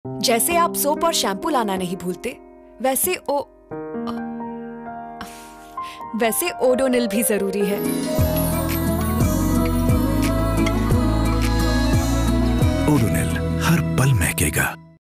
जैसे आप सोप और शैम्पू लाना नहीं भूलते, वैसे ओडोनिल भी जरूरी है।